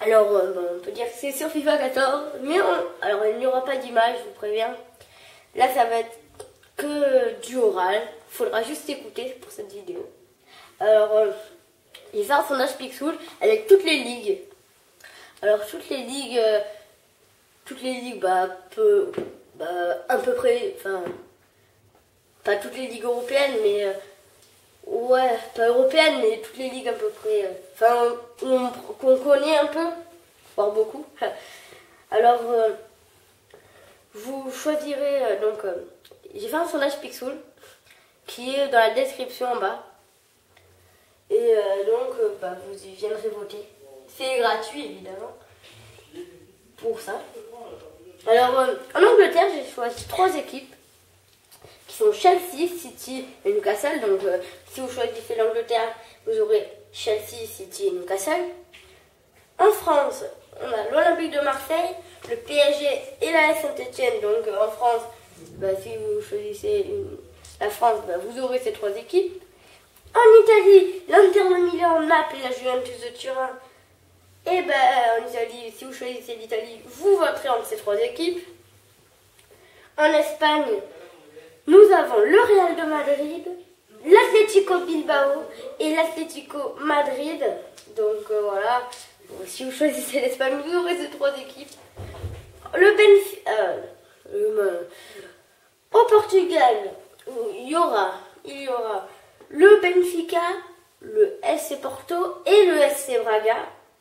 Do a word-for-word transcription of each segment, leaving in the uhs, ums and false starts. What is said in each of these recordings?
Alors, euh, bon, on peut dire que c'est sur FIFA quatorze, mais on... alors il n'y aura pas d'image, je vous préviens. Là, ça va être que du oral. Il faudra juste écouter pour cette vidéo. Alors, euh, il va un sondage Pixel avec toutes les ligues. Alors, toutes les ligues, euh, toutes les ligues, bah, peu, bah, à peu près, enfin, pas toutes les ligues européennes, mais euh, ouais, pas européennes, mais toutes les ligues à peu près, euh, enfin, qu'on connaît un peu, voire beaucoup. Alors, euh, vous choisirez, euh, donc, euh, j'ai fait un sondage Pixel qui est dans la description en bas. Et euh, donc, euh, bah, vous y viendrez voter. C'est gratuit, évidemment, pour ça. Alors, euh, en Angleterre, j'ai choisi trois équipes qui sont Chelsea, City et Newcastle. Donc, euh, si vous choisissez l'Angleterre, vous aurez Chelsea, City et Newcastle. En France, on a l'Olympique de Marseille, le P S G et la Saint-Etienne. Donc, euh, en France, bah, si vous choisissez une, la France, bah, vous aurez ces trois équipes. En Italie, l'Inter de Milan, Naples et la Juventus de Turin. Et ben en Italie, si vous choisissez l'Italie, vous voterez entre ces trois équipes. En Espagne, nous avons le Real de Madrid, l'Atlético Bilbao et l'Atlético Madrid. Donc euh, voilà, si vous choisissez l'Espagne, vous aurez ces trois équipes. Le Benfica, euh, euh, au Portugal, il y aura, il y aura le Benfica, le S C Porto et le S C Braga.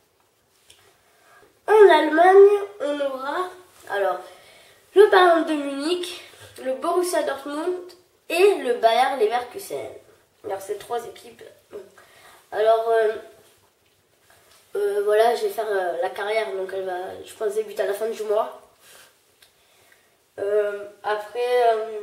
En Allemagne, on aura alors le Bayern de Munich, le Borussia Dortmund et le Bayer Leverkusen. Alors ces trois équipes. Alors euh, euh, voilà, je vais faire euh, la carrière, donc elle va, je pense, débuter à la fin du mois. Euh, après, euh,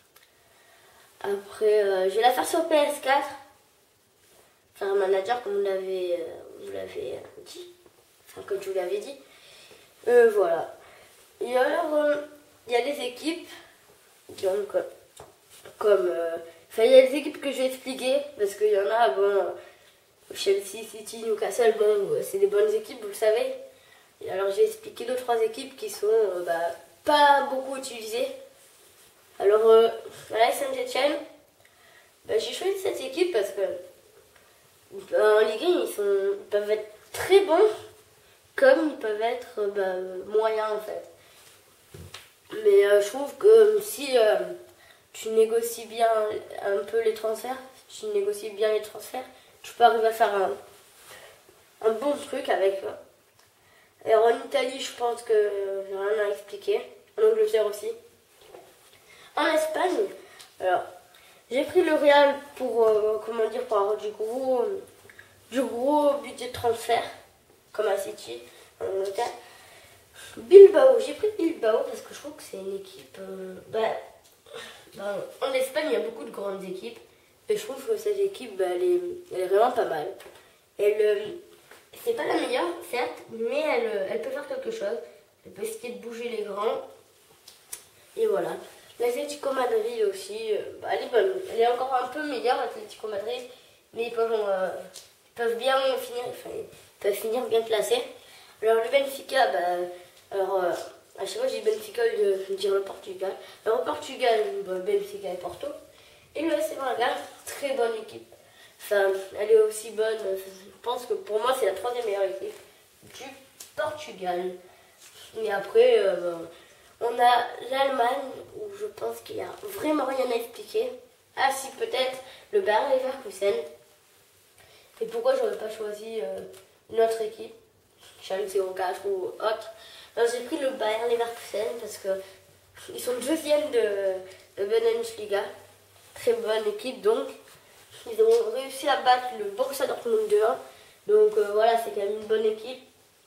après, euh, je vais la faire sur P S quatre. Faire un manager comme vous l'avez, euh, vous l'avez dit. Enfin, comme je vous l'avais dit. Euh, voilà. Et alors, euh, il y a des équipes. Donc, euh, comme. Euh, enfin, il y a des équipes que je vais expliquer. Parce qu'il y en a, bon. Euh, Chelsea, City, Newcastle, bon, euh, c'est des bonnes équipes, vous le savez. Et alors, j'ai expliqué deux, trois équipes qui sont euh, bah, pas beaucoup utilisées. Alors, euh, la Saint-Etienne, bah, j'ai choisi cette équipe parce que. Bah, en Ligue un, ils, sont, ils peuvent être très bons. Comme ils peuvent être bah, moyens en fait. Mais euh, je trouve que si euh, tu négocies bien un peu les transferts, si tu négocies bien les transferts, tu peux arriver à faire un, un bon truc avec eux. Et en Italie, je pense que j'ai rien à expliquer. En Angleterre aussi. En Espagne, alors j'ai pris le Real pour euh, comment dire pour avoir du gros du gros budget de transfert. Comme à City, en Angleterre. Bilbao, j'ai pris Bilbao parce que je trouve que c'est une équipe. Euh, bah, bah, en Espagne, il y a beaucoup de grandes équipes. Et je trouve que cette équipe, bah, elle, est, elle est vraiment pas mal. Elle, euh, c'est pas la meilleure, certes, mais elle, elle peut faire quelque chose. Elle peut essayer de bouger les grands. Et voilà. L'Atlético Madrid aussi, euh, bah, elle est bonne. Elle est encore un peu meilleure, l'Atlético Madrid. Mais ils peuvent, euh, ils peuvent bien finir. Enfin, peuvent finir bien placés. Alors le Benfica, bah, alors euh, à chaque fois j'ai Benfica de, de dire le Portugal. Alors au Portugal, bah, Benfica et Porto. Et le S C Braga, très bonne équipe. Enfin, elle est aussi bonne. Je pense que pour moi c'est la troisième meilleure équipe du Portugal. Et après, euh, bah, on a l'Allemagne où je pense qu'il n'y a vraiment rien à expliquer. Ah si, peut-être le Bayer Leverkusen. Et pourquoi j'aurais pas choisi euh, une autre équipe, Schalke zéro quatre ou autre. Alors j'ai pris le Bayer Leverkusen parce que ils sont deuxième de, de Bundesliga. Très bonne équipe donc. Ils ont réussi à battre le Borussia Dortmund deux un. Donc euh, voilà, c'est quand même une bonne équipe.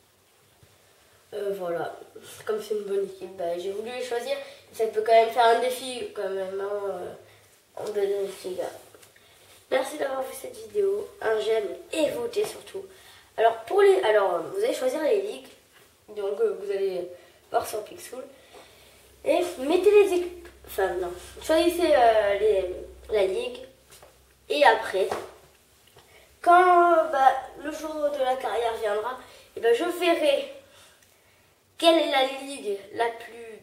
Euh, voilà, comme c'est une bonne équipe, bah, j'ai voulu les choisir. Ça peut quand même faire un défi quand même hein, euh, en Bundesliga. Merci d'avoir vu cette vidéo, un j'aime et votez surtout. Alors pour les, alors vous allez choisir les ligues, donc euh, vous allez voir sur Pixel et mettez les équipes, enfin non, choisissez euh, les, la ligue et après, quand bah, le jour de la carrière viendra, et ben je verrai quelle est la ligue la plus,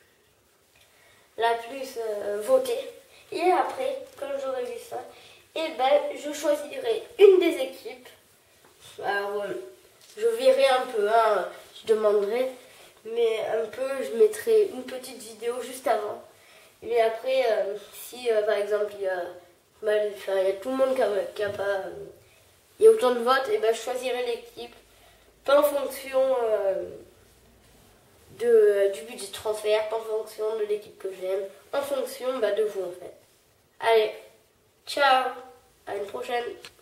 la plus euh, votée. Et après, quand j'aurai vu ça, et ben je choisirai une des équipes. Alors, euh, je verrai un peu, hein, je demanderai, mais un peu, je mettrai une petite vidéo juste avant. Et après, euh, si euh, par exemple il y a, mal, enfin, il y a tout le monde qui a, qui a pas, euh, il y a autant de votes, et ben je choisirai l'équipe, pas en fonction euh, de, euh, du budget de transfert, pas en fonction de l'équipe que j'aime, en fonction bah, de vous en fait. Allez, ciao, à une prochaine.